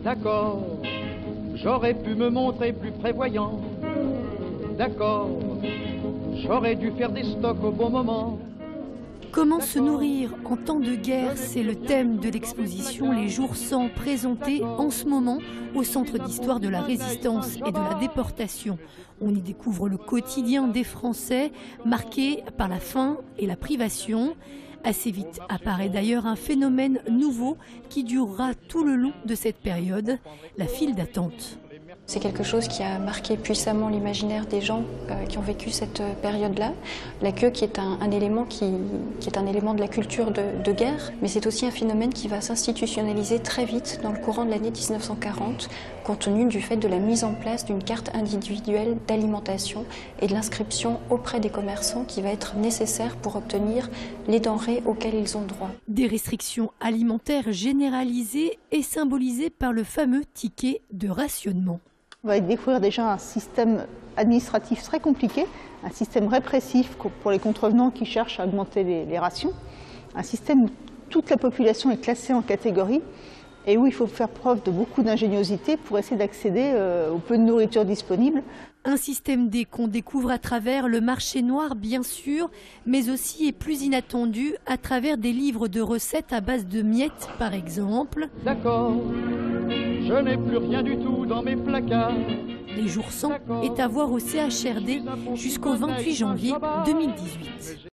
D'accord, j'aurais pu me montrer plus prévoyant. D'accord, j'aurais dû faire des stocks au bon moment. Comment se nourrir en temps de guerre, c'est le thème de l'exposition Les Jours sans, présentée en ce moment au Centre d'histoire de la résistance et de la déportation. On y découvre le quotidien des Français, marqué par la faim et la privation. Assez vite apparaît d'ailleurs un phénomène nouveau qui durera tout le long de cette période, la file d'attente. C'est quelque chose qui a marqué puissamment l'imaginaire des gens qui ont vécu cette période-là. La queue qui est un élément de la culture de guerre, mais c'est aussi un phénomène qui va s'institutionnaliser très vite dans le courant de l'année 1940, compte tenu du fait de la mise en place d'une carte individuelle d'alimentation et de l'inscription auprès des commerçants qui va être nécessaire pour obtenir les denrées auxquelles ils ont droit. Des restrictions alimentaires généralisées et symbolisées par le fameux ticket de rationnement. On va découvrir déjà un système administratif très compliqué, un système répressif pour les contrevenants qui cherchent à augmenter les rations, un système où toute la population est classée en catégories et où il faut faire preuve de beaucoup d'ingéniosité pour essayer d'accéder au peu de nourriture disponible. Un système D qu'on découvre à travers le marché noir, bien sûr, mais aussi et plus inattendu à travers des livres de recettes à base de miettes, par exemple. D'accord, je n'ai plus rien du tout dans mes placards. Les Jours sans est à voir au CHRD jusqu'au 28 janvier 2018.